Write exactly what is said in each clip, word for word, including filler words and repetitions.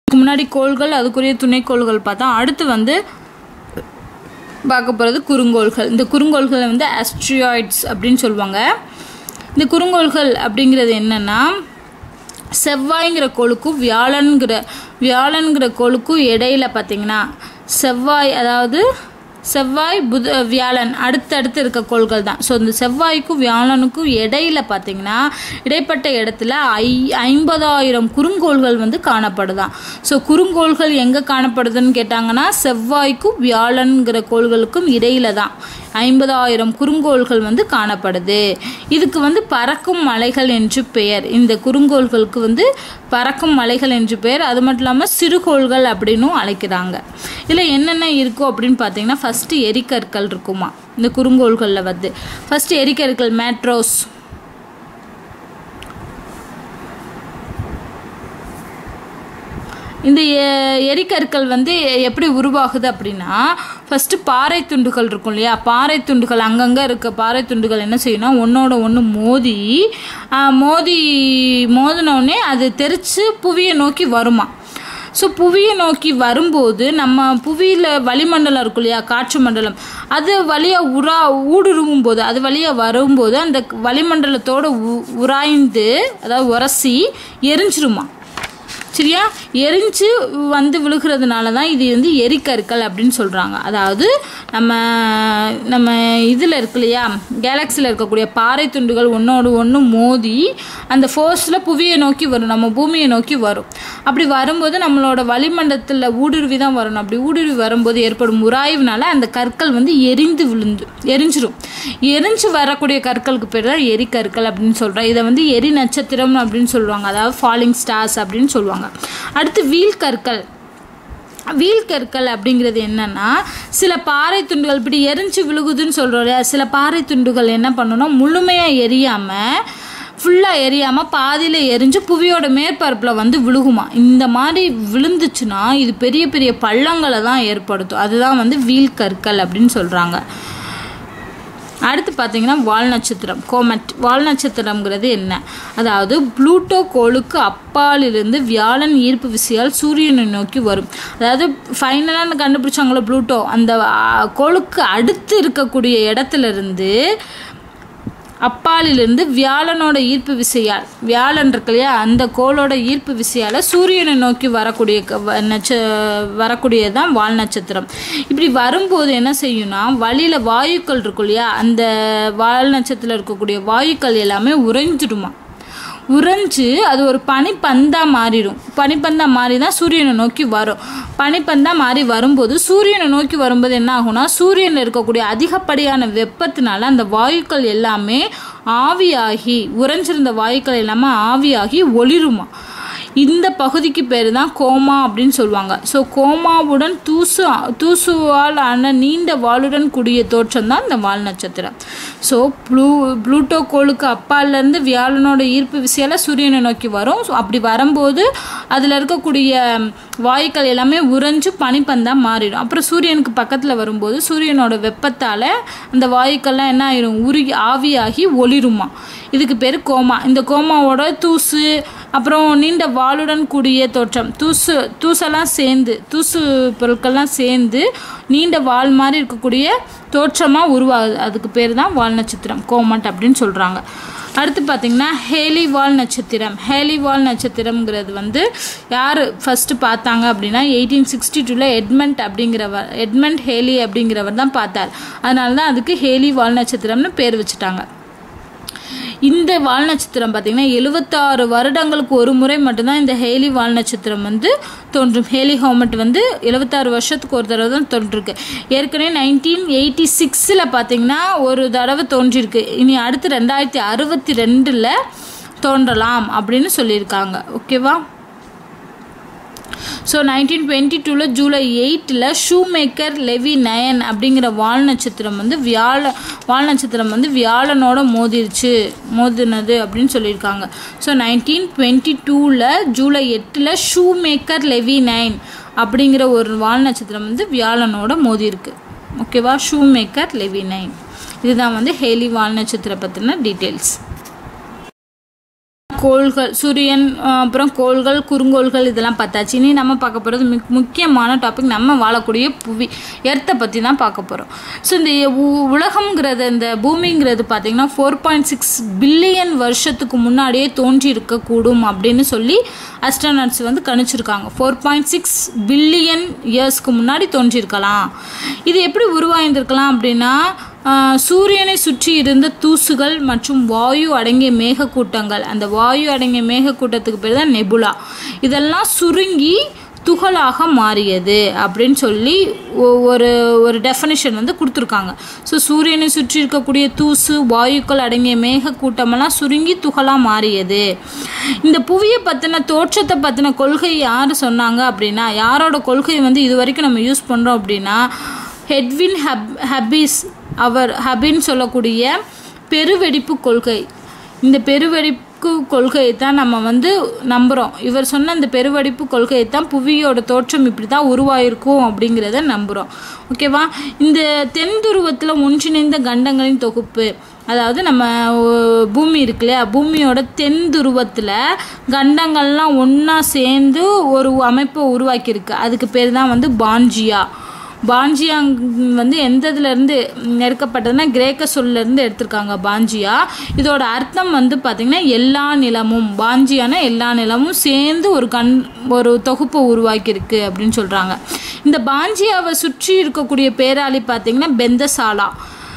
முன்னாடி கோள்கள் அதுக்குரிய துணைக்கோள்கள் பார்த்தா அடுத்து வந்து பார்க்க போகிறது குறுங்கோள்கள். இந்த குறுங்கோள்களை வந்து ஆஸ்ட்ராய்ட்ஸ் அப்படின்னு சொல்லுவாங்க. இந்த குறுங்கோள்கள் அப்படிங்கிறது என்னென்னா செவ்வாய்ங்கிற கோளுக்கும் வியாழன்கிற வியாழன்கிற கோளுக்கும் இடையில பார்த்திங்கன்னா செவ்வாய் அதாவது செவ்வாய் புத வியாழன் அடுத்தடுத்து இருக்க கோள்கள் தான். ஸோ இந்த செவ்வாய்க்கும் வியாழனுக்கும் இடையில பார்த்தீங்கன்னா இடைப்பட்ட இடத்துல ஐ ஐம்பதாயிரம் குறுங்கோள்கள் வந்து காணப்படுதான். ஸோ குறுங்கோள்கள் எங்கே காணப்படுதுன்னு கேட்டாங்கன்னா செவ்வாய்க்கும் வியாழன்கிற கோள்களுக்கும் இடையில தான் ஐம்பதாயிரம் குறுங்கோள்கள் வந்து காணப்படுது. இதுக்கு வந்து பறக்கும் மலைகள் என்று பெயர். இந்த குறுங்கோள்களுக்கு வந்து பறக்கும் மலைகள் என்று பெயர். அது மட்டும் இல்லாமல் சிறுகோள்கள் அப்படின்னும் அழைக்கிறாங்க. இதில் என்னென்ன இருக்கும் அப்படின்னு பார்த்தீங்கன்னா ஃபஸ்ட்டு எரிக்கற்கள் இருக்குமா இந்த குறுங்கோள்களில் வந்து. ஃபஸ்ட்டு எரிக்கற்கள் மேட்ரோஸ். இந்த எரிக்கற்கள் வந்து எப்படி உருவாகுது அப்படின்னா ஃபஸ்ட்டு பாறை துண்டுகள் இருக்கும் இல்லையா, பாறை துண்டுகள் அங்கங்கே இருக்க பாறை துண்டுகள் என்ன செய்யணும் ஒன்றோட ஒன்று மோதி மோதி மோதினோடனே அது தெரித்து புவியை நோக்கி வருமா. ஸோ புவியை நோக்கி வரும்போது நம்ம புவியில் வளிமண்டலம் இருக்கும் இல்லையா காற்று மண்டலம், அது வழியாக உரா ஊடுருவும் போது அது வழியாக வரும்போது அந்த வளிமண்டலத்தோடு உ உராய்ந்து அதாவது உரசி எரிஞ்சிருமா. சரியா, எரிஞ்சு வந்து விழுகிறதுனால தான் இது வந்து எரிக்கற்கள் அப்படின்னு சொல்கிறாங்க. அதாவது நம்ம நம்ம இதில் இருக்கு இல்லையா கேலக்சியில் இருக்கக்கூடிய பாறை துண்டுகள் ஒன்றோடு ஒன்று மோதி அந்த ஃபோர்ஸில் புவியை நோக்கி வரும், நம்ம பூமியை நோக்கி வரும். அப்படி வரும்போது நம்மளோட வளிமண்டலத்தில் ஊடுருவி தான் வரணும். அப்படி ஊடுருவி வரும்போது ஏற்படும் உராய்வுனால அந்த கற்கள் வந்து எரிந்து விழுந்து எரிஞ்சிரும். எரிஞ்சு வரக்கூடிய கற்களுக்கு பேர் தான் எரிக்கற்கள் அப்படின்னு சொல்கிறோம். இதை வந்து எரி நட்சத்திரம் அப்படின்னு சொல்லுவாங்க, அதாவது ஃபாலிங் ஸ்டார்ஸ் அப்படின்னு சொல்லுவாங்க. அடுத்து வீழ்கற்கள். வீழ்கற்கள் அப்படிங்கிறது என்னன்னா சில பாறை துண்டுகள் இப்படி எரிஞ்சு விழுகுதுன்னு சொல்கிறோம் இல்லையா, சில பாறை துண்டுகள் என்ன பண்ணணும்னா முழுமையாக எரியாமல் ஃபுல்லாக எரியாமல் பாதியில் எரிஞ்சு புவியோட மேற்பரப்பில் வந்து விழுகுமா. இந்த மாதிரி விழுந்துச்சுன்னா இது பெரிய பெரிய பள்ளங்களை தான் ஏற்படுத்தும். அதுதான் வந்து வீழ்கற்கள் அப்படின்னு சொல்கிறாங்க. அடுத்து பார்த்தீங்கன்னா வால் நட்சத்திரம் கோமெட். வால் நட்சத்திரம்ங்கிறது என்ன, அதாவது புளூட்டோ கோளுக்கு அப்பாலிருந்து வியாழன் ஈர்ப்பு விசையால் சூரியனை நோக்கி வரும். அதாவது ஃபைனலாக கண்டுபிடிச்சாங்களோ புளூட்டோ, அந்த கோளுக்கு அடுத்து இருக்கக்கூடிய இடத்துல இருந்து அப்பாலிலிருந்து வியாழனோட ஈர்ப்பு விசையால் வியாழன் இருக்கு இல்லையா அந்த கோளோட ஈர்ப்பு விசையால் சூரியனை நோக்கி வரக்கூடிய நட்ச வரக்கூடியதான் வால் நட்சத்திரம். இப்படி வரும்போது என்ன செய்யும்னா வழியில் வாயுக்கள் இருக்கும் இல்லையா அந்த வால் நட்சத்திரத்தில் இருக்கக்கூடிய வாயுக்கள் எல்லாமே உறைஞ்சிடுமா. உறைஞ்சு அது ஒரு பனிப்பந்தாக மாறிடும். பனிப்பந்தாக மாறி தான் சூரியனை நோக்கி வரும். பனிப்பந்தாக மாறி வரும்போது சூரியனை நோக்கி வரும்போது என்ன ஆகும்னா சூரியனில் இருக்கக்கூடிய அதிகப்படியான வெப்பத்தினால அந்த வாயுக்கள் எல்லாமே ஆவியாகி உறைஞ்சிருந்த வாயுக்கள் எல்லாமே ஆவியாகி ஒளிருமா. இந்த பகுதிக்கு பேர் தான் கோமா அப்படின்னு சொல்லுவாங்க. ஸோ கோமாவுடன் தூசு தூசுவால் ஆன நீண்ட வாளுடன் கூடிய தோற்றம் தான் இந்த வால் நட்சத்திரம். ஸோ ப்ளூ புளூட்டோ கோளுக்கு அப்பாலேருந்து வியாழனோட ஈர்ப்பு விசையால் சூரியனை நோக்கி வரும். ஸோ அப்படி வரும்போது அதில் இருக்கக்கூடிய வாயுக்கள் எல்லாமே உறைஞ்சு பனிப்பந்தாக மாறிடும். அப்புறம் சூரியனுக்கு பக்கத்தில் வரும்போது சூரியனோட வெப்பத்தால் அந்த வாயுக்கள்லாம் என்ன ஆயிரும் உருகி ஆவியாகி ஒளிருமா. இதுக்கு பேர் கோமா. இந்த கோமாவோட தூசு அப்புறம் நீண்ட வாளுடன் கூடிய தோற்றம் தூசு தூசெல்லாம் சேர்ந்து தூசு பொருட்கள்லாம் சேர்ந்து நீண்ட வால் மாதிரி இருக்கக்கூடிய தோற்றமாக உருவாகுது. அதுக்கு பேர் தான் வால் நட்சத்திரம் கோமட் அப்படின்னு சொல்கிறாங்க. அடுத்து பார்த்திங்கன்னா ஹேலி வால் நட்சத்திரம். ஹேலி வால் நட்சத்திரம்ங்கிறது வந்து யார் ஃபஸ்ட்டு பார்த்தாங்க அப்படின்னா எயிட்டீன் சிக்ஸ்டி டூவில் எட்மண்ட் அப்படிங்கிறவர் எட்மண்ட் ஹேலி அப்படிங்கிறவர் தான் பார்த்தார். அதனால தான் அதுக்கு ஹேலி வால் நட்சத்திரம்னு பேர் வச்சுட்டாங்க. இந்த வால் நட்சத்திரம் பார்த்திங்கன்னா எழுபத்தாறு வருடங்களுக்கு ஒரு முறை மட்டும்தான் இந்த ஹேலி வால் நட்சத்திரம் வந்து தோன்றும். ஹேலி ஹோமட் வந்து எழுபத்தாறு வருஷத்துக்கு ஒரு தடவை தான் தோன்றிருக்கு. ஏற்கனவே நைன்டீன் எயிட்டி சிக்ஸில் பார்த்திங்கன்னா ஒரு தடவை தோன்றிருக்கு. இனி அடுத்து ரெண்டாயிரத்தி அறுபத்தி ரெண்டில் தோன்றலாம் அப்படின்னு சொல்லியிருக்காங்க. ஓகேவா. ஸோ நைன்டீன் டுவெண்ட்டி டூவில் ஜூலை எயிட்டில் ஷூமேக்கர் லெவி நயன் அப்படிங்கிற வால் நட்சத்திரம் வந்து வியாழ வால் நட்சத்திரம் வந்து வியாழனோட மோதிருச்சு மோதினது அப்படின்னு சொல்லியிருக்காங்க. ஸோ நைன்டீன் டுவெண்ட்டி டூவில் ஜூலை எட்டில் ஷூமேக்கர் லெவி நயன் அப்படிங்கிற ஒரு வால் நட்சத்திரம் வந்து வியாழனோட மோதிருக்கு. ஓகேவா. ஷூமேக்கர் லெவி நயன் இதுதான் வந்து ஹேலி வால் நட்சத்திரம் பற்றின டீட்டெயில்ஸ். கோள்கள், சூரியன், அப்புறம் கோள்கள், குறுங்கோள்கள் இதெல்லாம் பார்த்தாச்சு. இனி நம்ம பார்க்க போகிறது மிக் முக்கியமான டாபிக், நம்ம வாழக்கூடிய புவி எர்த்தை பற்றி தான் பார்க்க போகிறோம். ஸோ இந்த உலகங்கிறது, இந்த பூமிங்கிறது பார்த்திங்கன்னா ஃபோர் பாயிண்ட் சிக்ஸ் பில்லியன் வருஷத்துக்கு முன்னாடியே தோன்றி இருக்கக்கூடும் அப்படின்னு சொல்லி அஸ்ட்ரோனட்ஸ் வந்து கணிச்சிருக்காங்க. ஃபோர் பாயிண்ட் சிக்ஸ் பில்லியன் இயர்ஸ்க்கு முன்னாடி தோன்றியிருக்கலாம். இது எப்படி உருவாயிருந்திருக்கலாம் அப்படின்னா, சூரியனை சுற்றி இருந்த தூசுகள் மற்றும் வாயு அடங்கிய மேகக்கூட்டங்கள், அந்த வாயு அடங்கிய மேகக்கூட்டத்துக்கு பேர் தான் நெபுலா, இதெல்லாம் சுருங்கி துகளாக மாறியது அப்படின்னு சொல்லி ஒரு ஒரு டெஃபனிஷன் வந்து கொடுத்துருக்காங்க. ஸோ சூரியனை சுற்றி இருக்கக்கூடிய தூசு வாயுக்கள் அடங்கிய மேகக்கூட்டமெல்லாம் சுருங்கி துகளாக மாறியது. இந்த புவியை பற்றின தோற்றத்தை பற்றின கொள்கை யார் சொன்னாங்க அப்படின்னா, யாரோட கொள்கை வந்து இது வரைக்கும் நம்ம யூஸ் பண்ணுறோம் அப்படின்னா, எட்வின் ஹப் ஹபிஸ் அவர் ஹபின்னு சொல்லக்கூடிய பெருவெடிப்பு கொள்கை. இந்த பெருவெடிப்பு கொள்கையை தான் நம்ம வந்து நம்புகிறோம். இவர் சொன்ன இந்த பெருவெடிப்பு கொள்கையை தான் புவியோட தோற்றம் இப்படி தான் உருவாயிருக்கும் அப்படிங்கிறத நம்புகிறோம். ஓகேவா? இந்த தென் துருவத்தில் ஒன்றிணைந்த கண்டங்களின் தொகுப்பு, அதாவது நம்ம பூமி இருக்கு இல்லையா, பூமியோட தென் துருவத்தில் கண்டங்கள்லாம் ஒன்றா சேர்ந்து ஒரு அமைப்பை உருவாக்கியிருக்கு. அதுக்கு பேர் தான் வந்து பான்ஜியா. பான்ஜியா வந்து எந்த இதுலேருந்து எடுக்கப்பட்டதுன்னா, கிரேக்க சொல்லேருந்து எடுத்திருக்காங்க பான்ஜியா. இதோட அர்த்தம் வந்து பார்த்திங்கன்னா எல்லா நிலமும், பான்ஜியானா எல்லா நிலமும் சேர்ந்து ஒரு கண் ஒரு தொகுப்பை உருவாக்கியிருக்கு அப்படின்னு சொல்கிறாங்க. இந்த பான்ஜியாவை சுற்றி இருக்கக்கூடிய பேராளி பார்த்திங்கன்னா பெந்தசாலா.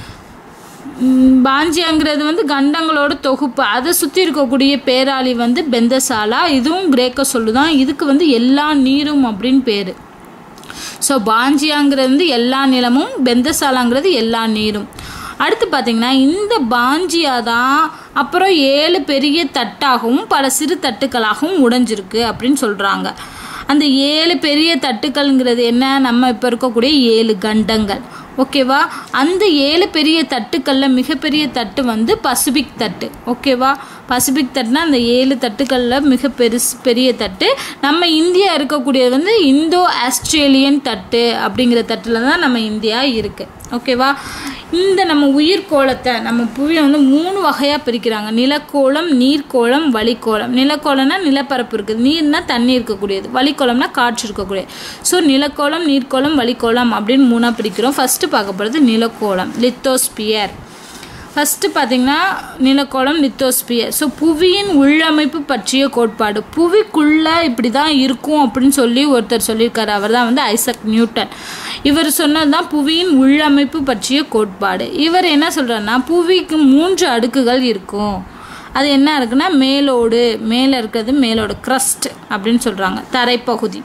பான்ஜியாங்கிறது வந்து கண்டங்களோட தொகுப்பு, அதை சுற்றி இருக்கக்கூடிய பேராளி வந்து பெந்தசாலா. இதுவும் கிரேக்க சொல்லு தான். இதுக்கு வந்து எல்லா நீரும் அப்படின்னு பேர். ஸோ பான்ஜியாங்கிறது வந்து எல்லா நிலமும், பெந்தசாலாங்கிறது எல்லா நீரும். அடுத்து பார்த்திங்கன்னா, இந்த பான்ஜியா தான் அப்புறம் ஏழு பெரிய தட்டாகவும் பல சிறு தட்டுக்களாகவும் உடைஞ்சிருக்கு அப்படின்னு சொல்கிறாங்க. அந்த ஏழு பெரிய தட்டுக்கள்ங்கிறது என்ன, நம்ம இப்போ இருக்கக்கூடிய ஏழு கண்டங்கள். ஓகேவா? அந்த ஏழு பெரிய தட்டுக்களில் மிகப்பெரிய தட்டு வந்து பசிபிக் தட்டு. ஓகேவா? பசிபிக் தட்டுனா அந்த ஏழு தட்டுக்களில் மிக பெருசு பெரிய தட்டு. நம்ம இந்தியா இருக்கக்கூடியது வந்து இந்தோ ஆஸ்திரேலியன் தட்டு அப்படிங்கிற தட்டில் தான் நம்ம இந்தியா இருக்குது. ஓகேவா? இந்த நம்ம உயிர்கோளத்தை நம்ம புவியை வந்து மூணு வகையாக பிரிக்கிறாங்க. நிலக்கோளம், நீர்க்கோளம், வளிக்கோளம். நிலக்கோளம்னா நிலப்பரப்பு இருக்குது, நீர்னா தண்ணி இருக்கக்கூடியது, வளிக்கோளம்னா காற்று இருக்கக்கூடியது. ஸோ நிலக்கோளம், நீர்க்கோளம், வளிக்கோளம் அப்படின்னு மூணாக பிரிக்கிறோம். ஃபஸ்ட்டு பார்க்க போகிறது நிலக்கோளம், லித்தோஸ்பியர். ஃபஸ்ட்டு பார்த்திங்கன்னா நிலக்கோளம், லித்தோஸ்பியர். ஸோ புவியின் உள்ளமைப்பு பற்றிய கோட்பாடு. புவிக்குள்ளே இப்படி தான் இருக்கும் அப்படின்னு சொல்லி ஒருத்தர் சொல்லியிருக்காரு. அவர் தான் வந்து ஐசக் நியூட்டன். இவர் சொன்னது தான் புவியின் உள்ளமைப்பு பற்றிய கோட்பாடு. இவர் என்ன சொல்கிறாருன்னா, புவிக்கு மூன்று அடுக்குகள் இருக்கும். அது என்ன இருக்குன்னா, மேலோடு, மேலே இருக்கிறது மேலோடு, க்ரஸ்ட் அப்படின்னு சொல்கிறாங்க, தரைப்பகுதி.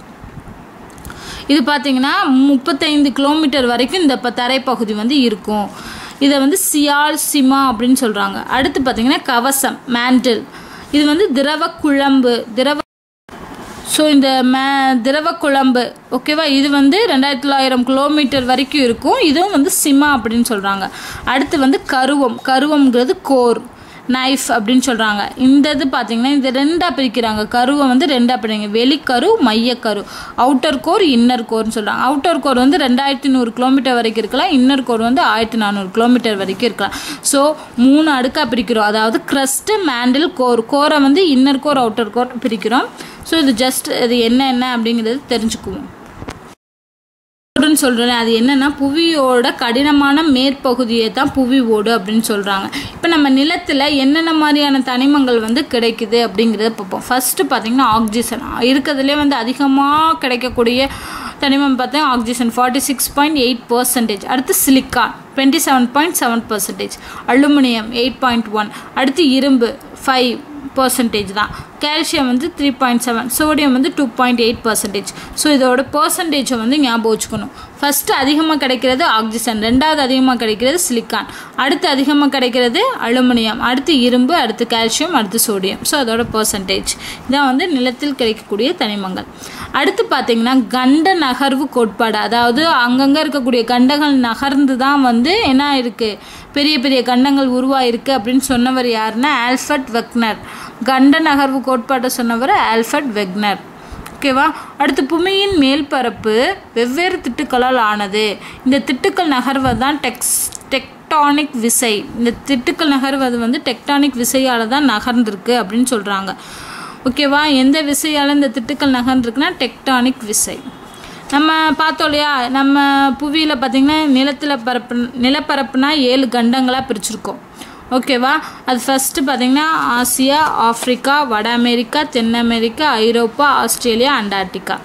இது பார்த்திங்கன்னா முப்பத்தைந்து கிலோமீட்டர் வரைக்கும் இந்த தரைப்பகுதி வந்து இருக்கும். இதை வந்து சியால் சிமா அப்படின்னு சொல்கிறாங்க. அடுத்து பார்த்திங்கன்னா கவசம், மேண்டில். இது வந்து திரவ குழம்பு, திரவ ஸோ இந்த மே திரவ குழம்பு. ஓகேவா? இது வந்து ரெண்டாயிரத்தி தொள்ளாயிரம் கிலோமீட்டர் வரைக்கும் இருக்கும். இதுவும் வந்து சிமா அப்படின்னு சொல்கிறாங்க. அடுத்து வந்து கருவம். கருவம்ங்கிறது கோர், நைஃப் அப்படின்னு சொல்கிறாங்க. இந்த இது பார்த்திங்கன்னா இந்த ரெண்டாக பிரிக்கிறாங்க. கருவை வந்து ரெண்டாக பிரிங்க, வெளிக்கரு, மையக்கரு, அவுட்டர் கோர், இன்னர் கோர்னு சொல்கிறாங்க. அவுட்டர் கோர் வந்து ரெண்டாயிரத்தி நூறு கிலோமீட்டர் வரைக்கும் இருக்கலாம், இன்னர் கோர் வந்து ஆயிரத்தி நானூறு கிலோமீட்டர் வரைக்கும் இருக்கலாம். ஸோ மூணு அடுக்காக பிரிக்கிறோம். அதாவது க்ரஸ்ட்டு, மேண்டில், கோர். கோரை வந்து இன்னர் கோர், அவுட்டர் கோர் பிரிக்கிறோம். ஸோ இது ஜஸ்ட் இது என்ன என்ன அப்படிங்கிறது தெரிஞ்சுக்குவோம். சொல்கிறேன் அது என்னன்னா, புவியோட கடினமான மேற்பகுதியை தான் புவி ஓடு அப்படின்னு சொல்கிறாங்க. இப்போ நம்ம நிலத்தில் என்னென்ன மாதிரியான தனிமங்கள் வந்து கிடைக்குது அப்படிங்கிறத பார்ப்போம். ஃபஸ்ட்டு பார்த்திங்கன்னா ஆக்சிஜன். இருக்கிறதுலே வந்து அதிகமாக கிடைக்கக்கூடிய தனிமம் பார்த்தா oxygen forty six point eight percentage. அடுத்து silicon twenty seven point seven percentage. Aluminium eight point one. அடுத்து இரும்பு ஃபைவ் பர்சன்டேஜ் தான். கால்சியம் வந்து த்ரீ பாயிண்ட் செவன். சோடியம் வந்து two point eight percentage. So இதோட பர்சன்டேஜை வந்து ஞாபகம் வச்சுக்கணும். ஃபஸ்ட்டு அதிகமாக கிடைக்கிறது ஆக்சிஜன், ரெண்டாவது அதிகமாக கிடைக்கிறது சிலிக்கான், அடுத்து அதிகமாக கிடைக்கிறது அலுமினியம், அடுத்து இரும்பு, அடுத்து கால்சியம், அடுத்து சோடியம். ஸோ அதோட பர்சன்டேஜ் இதான் வந்து நிலத்தில் கிடைக்கக்கூடிய தனிமங்கள். அடுத்து பார்த்திங்கன்னா கண்ட நகர்வு கோட்பாடு. அதாவது அங்கங்கே இருக்கக்கூடிய கண்டங்கள் நகர்ந்து தான் வந்து என்ன இருக்குது, பெரிய பெரிய கண்டங்கள் உருவாயிருக்கு அப்படின்னு சொன்னவர் யாருன்னா ஆல்ஃபர்ட் வெக்னர். கண்ட நகர்வு கோட்பாட்டை சொன்னவர் ஆல்ஃபர்ட் வெக்னர். ஓகேவா? அடுத்து புவியின் மேல்பரப்பு வெவ்வேறு திட்டுக்களால் ஆனது. இந்த திட்டுக்கள் நகர்வை தான் டெக்ஸ் டெக்டானிக் டெக்டானிக் விசை. இந்த திட்டுக்கள் நகர்வது வந்து டெக்டானிக் விசையால் தான் நகர்ந்திருக்கு அப்படின்னு சொல்கிறாங்க. ஓகேவா? எந்த விசையால் இந்த திட்டுக்கள் நகர்ந்துருக்குன்னா டெக்டானிக் விசை. நம்ம பார்த்தோம் இல்லையா, நம்ம புவியில் பார்த்திங்கன்னா நிலத்தில் பரப்பு நிலப்பரப்புனா ஏழு கண்டங்களாக பிரிச்சுருக்கோம். ஓகேவா? அது ஃபஸ்ட்டு பார்த்திங்கன்னா ஆசியா, ஆஃப்ரிக்கா, வட அமெரிக்கா, தென் அமெரிக்கா, ஐரோப்பா, ஆஸ்திரேலியா, அண்டார்டிகா.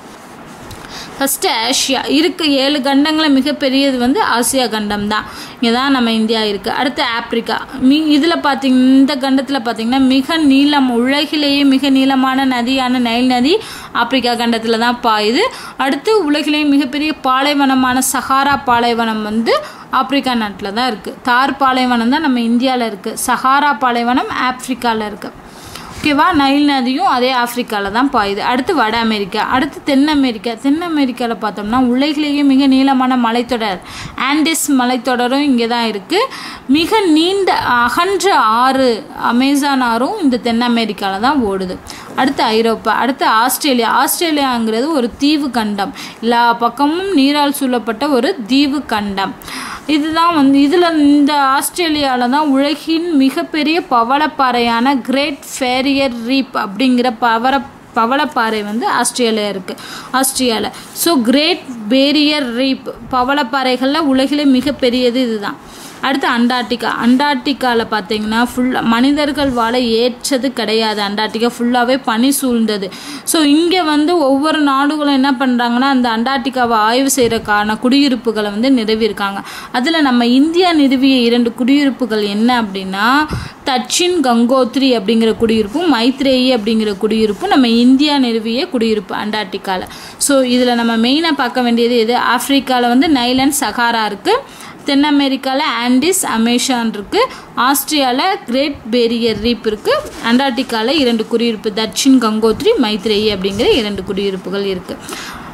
ஃபஸ்ட்டு ஆசியா இருக்க ஏழு கண்டங்களில் மிகப்பெரியது வந்து ஆசியா கண்டம் தான். இங்கே தான் நம்ம இந்தியா இருக்குது. அடுத்து ஆப்ரிக்கா. மீ இதில் பார்த்திங் இந்த கண்டத்தில் பார்த்திங்கன்னா மிக நீளம் உலகிலேயே மிக நீளமான நதியான நைல் நதி ஆப்ரிக்கா கண்டத்தில் தான் பாயுது. அடுத்து உலகிலேயே மிகப்பெரிய பாலைவனமான சஹாரா பாலைவனம் வந்து ஆப்ரிக்கா நாட்டில் தான் இருக்குது. தார் பாலைவனம் தான் நம்ம இந்தியாவில் இருக்குது. சஹாரா பாலைவனம் ஆப்ரிக்காவில் இருக்குது. ஓகேவா? நைல் நதியும் அதே ஆஃப்ரிக்காவில் தான் பாயுது. அடுத்து வட அமெரிக்கா. அடுத்து தென் அமெரிக்கா. தென் அமெரிக்காவில் பார்த்தோம்னா உலகிலேயே மிக நீளமான மலைத்தொடர் ஆண்டிஸ் மலைத்தொடரும் இங்கே தான் இருக்குது. மிக நீண்ட அகன்ற ஆறு அமேசான் ஆறும் இந்த தென் அமெரிக்காவில் தான் ஓடுது. அடுத்து ஐரோப்பா. அடுத்து ஆஸ்திரேலியா. ஆஸ்திரேலியாங்கிறது ஒரு தீவு கண்டம். எல்லா பக்கமும் நீரால் சூழப்பட்ட ஒரு தீவு கண்டம். இதுதான் வந்து இதில் இந்த ஆஸ்திரேலியாவில் தான் உலகின் மிகப்பெரிய பவளப்பாறையான கிரேட் ஃபேரியர் ரீப் அப்படிங்கிற பவர பவளப்பாறை வந்து ஆஸ்திரேலியா இருக்குது. ஆஸ்திரேலியாவில் ஸோ கிரேட் பேரியர் ரீப் பவளப்பாறைகளில் உலகிலே மிகப்பெரியது இதுதான். அடுத்து அண்டார்டிகா. அண்டார்டிகாவில் பார்த்தீங்கன்னா ஃபுல்லாக மனிதர்கள் வாழ ஏற்றது கிடையாது. அண்டார்டிகா ஃபுல்லாகவே பனி சூழ்ந்தது. ஸோ இங்கே வந்து ஒவ்வொரு நாடுகளும் என்ன பண்ணுறாங்கன்னா அந்த அண்டார்டிகாவை ஆய்வு செய்கிறக்கான குடியிருப்புகளை வந்து நிறுவியிருக்காங்க. அதில் நம்ம இந்தியா நிறுவிய இரண்டு குடியிருப்புகள் என்ன அப்படின்னா தட்சின் கங்கோத்ரி அப்படிங்கிற குடியிருப்பும் மைத்ரேயி அப்படிங்கிற குடியிருப்பும் நம்ம இந்தியா நிறுவிய குடியிருப்பு அண்டார்டிகாவில். ஸோ இதில் நம்ம மெயினாக பார்க்க வேண்டியது எது? ஆஃப்ரிக்காவில் வந்து நைல் அண்ட் சஹாரா இருக்குது. தென் அமெரிக்காவில் ஆண்டிஸ் அமேசான் இருக்குது. ஆஸ்திரேலியாவில் கிரேட் பேரியர் ரீப் இருக்குது. அண்டார்டிகாவில் இரண்டு குடியிருப்பு தட்சின் கங்கோத்ரி மைத்ரேயி அப்படிங்கிற இரண்டு குடியிருப்புகள் இருக்குது.